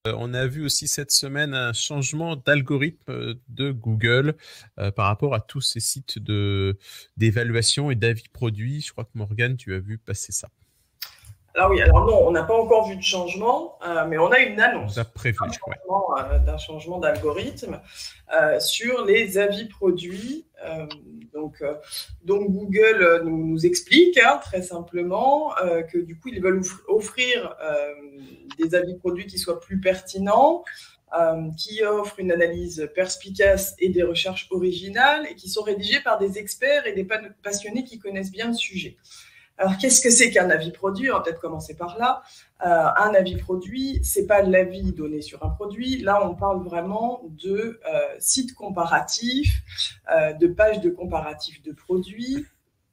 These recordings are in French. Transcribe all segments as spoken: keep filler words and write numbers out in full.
Euh, on a vu aussi cette semaine un changement d'algorithme euh, de Google euh, par rapport à tous ces sites de d'évaluation et d'avis produits. Je crois que Morgane, tu as vu passer ça. Alors oui, alors non, on n'a pas encore vu de changement, euh, mais on a une On a annonce prévu, d'un ouais. changement, euh, d'un changement d'algorithme euh, sur les avis produits. Euh, donc, euh, donc Google euh, nous, nous explique hein, très simplement euh, que du coup ils veulent offrir euh, des avis produits qui soient plus pertinents, euh, qui offrent une analyse perspicace et des recherches originales et qui sont rédigées par des experts et des passionnés qui connaissent bien le sujet. Alors, qu'est-ce que c'est qu'un avis produit? On va peut-être commencer par là. Euh, un avis produit, c'est pas l'avis donné sur un produit. Là, on parle vraiment de euh, sites comparatifs, euh, de pages de comparatifs de produits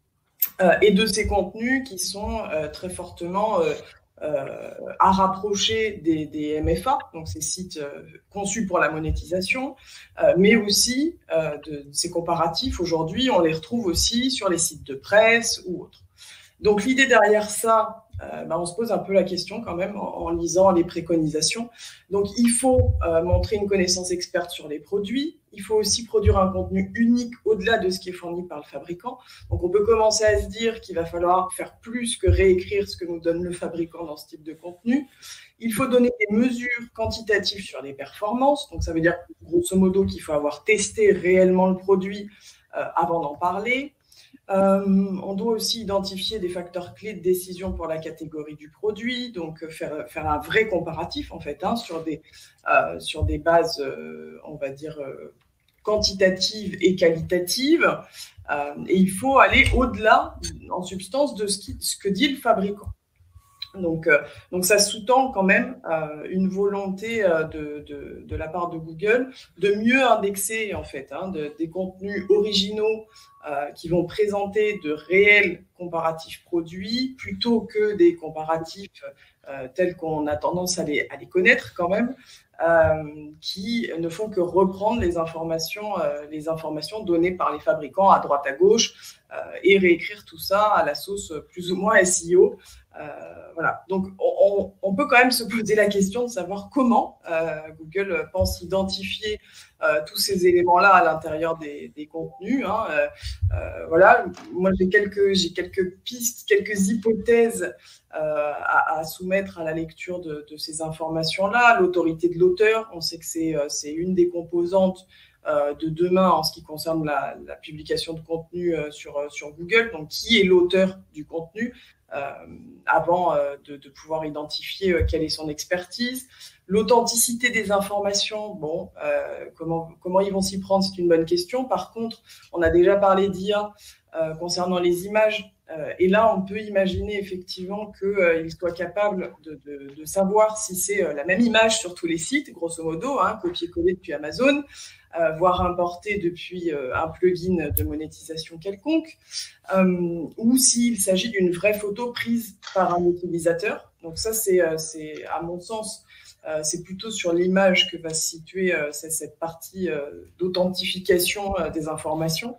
euh, et de ces contenus qui sont euh, très fortement euh, euh, à rapprocher des, des M F A, donc ces sites euh, conçus pour la monétisation, euh, mais aussi euh, de, de ces comparatifs. Aujourd'hui, on les retrouve aussi sur les sites de presse ou autres. Donc l'idée derrière ça, euh, bah, on se pose un peu la question quand même en, en lisant les préconisations. Donc il faut euh, montrer une connaissance experte sur les produits. Il faut aussi produire un contenu unique au-delà de ce qui est fourni par le fabricant. Donc on peut commencer à se dire qu'il va falloir faire plus que réécrire ce que nous donne le fabricant dans ce type de contenu. Il faut donner des mesures quantitatives sur les performances. Donc ça veut dire grosso modo qu'il faut avoir testé réellement le produit euh, avant d'en parler. Euh, on doit aussi identifier des facteurs clés de décision pour la catégorie du produit, donc faire, faire un vrai comparatif en fait, hein, sur, des, euh, sur des bases, euh, on va dire, euh, quantitatives et qualitatives. Euh, et il faut aller au-delà, en substance, de ce, qui, ce que dit le fabricant. Donc, euh, donc ça sous-tend quand même euh, une volonté euh, de, de, de la part de Google de mieux indexer en fait hein, de, des contenus originaux euh, qui vont présenter de réels comparatifs produits plutôt que des comparatifs euh, tels qu'on a tendance à les, à les connaître quand même, euh, qui ne font que reprendre les informations, euh, les informations données par les fabricants à droite à gauche euh, et réécrire tout ça à la sauce plus ou moins S E O. Euh, voilà. Donc, on, on, peut quand même se poser la question de savoir comment euh, Google pense identifier euh, tous ces éléments-là à l'intérieur des, des contenus. Hein. Euh, euh, voilà. Moi, j'ai quelques, j'ai quelques pistes, quelques hypothèses euh, à, à soumettre à la lecture de, de ces informations-là. L'autorité de l'auteur, on sait que c'est, c'est une des composantes euh, de demain en ce qui concerne la, la publication de contenu euh, sur, sur Google. Donc, qui est l'auteur du contenu? Euh, avant euh, de, de pouvoir identifier euh, quelle est son expertise. L'authenticité des informations, bon, euh, comment, comment ils vont s'y prendre, c'est une bonne question. Par contre, on a déjà parlé d'I A euh, concernant les images. Euh, et là, on peut imaginer effectivement qu'il euh, soit capable de, de, de savoir si c'est euh, la même image sur tous les sites, grosso modo, hein, copier-coller depuis Amazon, euh, voire importer depuis euh, un plugin de monétisation quelconque, euh, ou s'il s'agit d'une vraie photo prise par un utilisateur. Donc ça, c'est, euh, c'est à mon sens, euh, c'est plutôt sur l'image que va se situer euh, cette partie euh, d'authentification euh, des informations.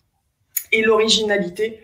Et l'originalité,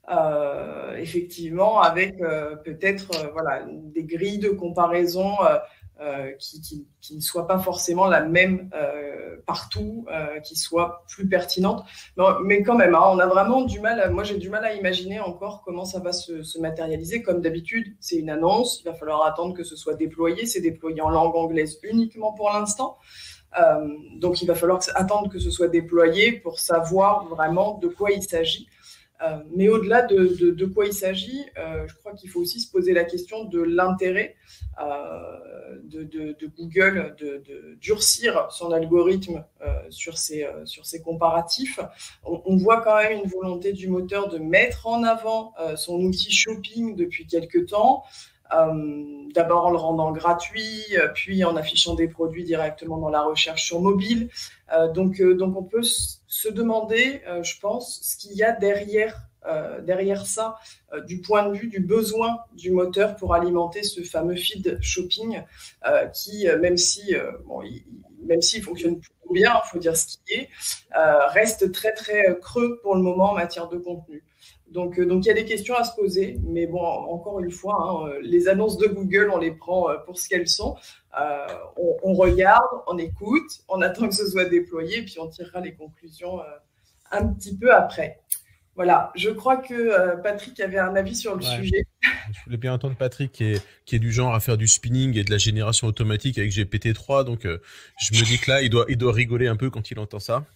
euh, effectivement, avec euh, peut-être euh, voilà, des grilles de comparaison euh, euh, qui, qui, qui ne soient pas forcément la même euh, partout, euh, qui soient plus pertinentes. Mais, mais quand même, hein, on a vraiment du mal, à, moi j'ai du mal à imaginer encore comment ça va se, se matérialiser. Comme d'habitude, c'est une annonce, il va falloir attendre que ce soit déployé. C'est déployé en langue anglaise uniquement pour l'instant. Euh, donc, il va falloir attendre que ce soit déployé pour savoir vraiment de quoi il s'agit. Euh, mais au-delà de, de, de quoi il s'agit, euh, je crois qu'il faut aussi se poser la question de l'intérêt euh, de, de, de Google de, de durcir son algorithme euh, sur, ces, euh, sur ces comparatifs. On, on voit quand même une volonté du moteur de mettre en avant euh, son outil shopping depuis quelques temps. Euh, d'abord en le rendant gratuit, euh, puis en affichant des produits directement dans la recherche sur mobile. Euh, donc, euh, donc on peut se demander, euh, je pense, ce qu'il y a derrière, euh, derrière ça, euh, du point de vue du besoin du moteur pour alimenter ce fameux feed shopping euh, qui, euh, même si, euh, bon, il, même s'il fonctionne plutôt bien, il faut dire ce qui est, euh, reste très très creux pour le moment en matière de contenu. Donc, euh, donc il y a des questions à se poser, mais bon, encore une fois, hein, les annonces de Google, on les prend pour ce qu'elles sont. Euh, on, on regarde, on écoute, on attend que ce soit déployé, puis on tirera les conclusions euh, un petit peu après. Voilà, je crois que euh, Patrick avait un avis sur le Ouais. sujet. Je voulais bien entendre Patrick qui est, qui est du genre à faire du spinning et de la génération automatique avec G P T trois, donc euh, je me dis que là, il doit, il doit rigoler un peu quand il entend ça.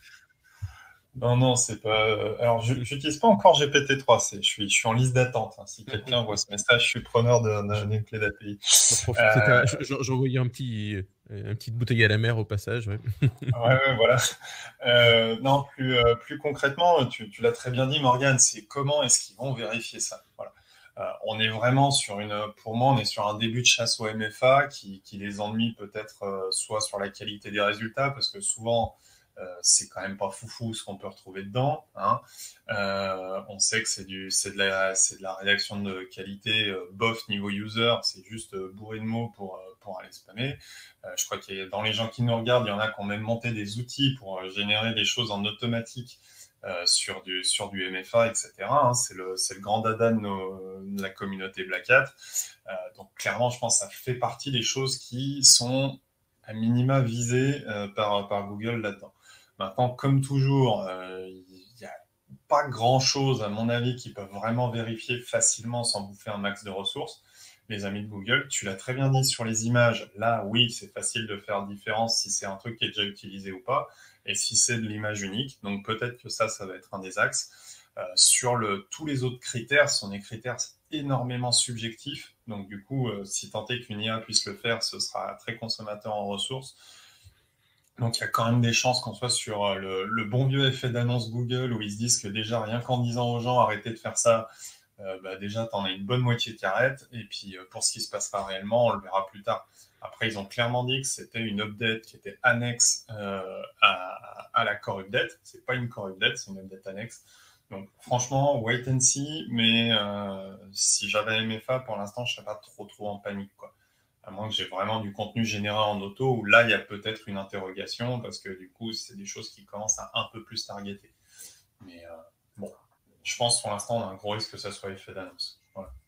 Non, non, c'est pas. euh, Alors, je n'utilise pas encore G P T trois. C'est, je suis, je suis en liste d'attente, hein. Si quelqu'un voit ce message, je suis preneur d'un- d'un- d'une clé d'A P I. J'en profite, c'était Euh, un- j'en- j'en envoyais un petit, euh, une petite bouteille à la mer au passage. Ouais. ouais, ouais, voilà. Euh, non, plus, euh, plus concrètement, tu, tu l'as très bien dit, Morgane, c'est comment est-ce qu'ils vont vérifier ça? Voilà. Euh, on est vraiment sur une, pour moi, on est sur un début de chasse au M F A qui, qui les ennuie peut-être euh, soit sur la qualité des résultats, parce que souvent, euh, c'est quand même pas foufou ce qu'on peut retrouver dedans, hein. Euh, on sait que c'est du, c'est de la, c'est de la rédaction de qualité euh, bof niveau user, c'est juste euh, bourré de mots pour, euh, pour aller spammer. Euh, je crois qu'il y a, dans les gens qui nous regardent, il y en a qui ont même monté des outils pour euh, générer des choses en automatique euh, sur, du, sur du M F A, et cetera, hein. C'est le, c'est le grand dada de, nos, de la communauté Black Hat. Euh, donc clairement, je pense que ça fait partie des choses qui sont à minima visées euh, par, par Google là-dedans. Maintenant, comme toujours, euh, il n'y a pas grand-chose, à mon avis, qui peuvent vraiment vérifier facilement sans bouffer un max de ressources. Les amis de Google, tu l'as très bien dit sur les images. Là, oui, c'est facile de faire différence si c'est un truc qui est déjà utilisé ou pas, et si c'est de l'image unique. Donc peut-être que ça, ça va être un des axes. Euh, sur le, tous les autres critères, ce sont des critères énormément subjectifs. Donc du coup, euh, si tant est qu'une I A puisse le faire, ce sera très consommateur en ressources. Donc il y a quand même des chances qu'on soit sur le, le bon vieux effet d'annonce Google où ils se disent que déjà, rien qu'en disant aux gens arrêtez de faire ça, euh, bah déjà, tu en as une bonne moitié qui arrête. Et puis, euh, pour ce qui se passera réellement, on le verra plus tard. Après, ils ont clairement dit que c'était une update qui était annexe euh, à, à la core update. C'est pas une core update, c'est une update annexe. Donc, franchement, wait and see. Mais euh, si j'avais M F A, pour l'instant, je serais pas trop, trop en panique, quoi. À moins que j'ai vraiment du contenu généré en auto, où là, il y a peut-être une interrogation, parce que du coup, c'est des choses qui commencent à un peu plus targeter. Mais euh, bon, je pense pour l'instant, on a un gros risque que ça soit effet d'annonce. Voilà.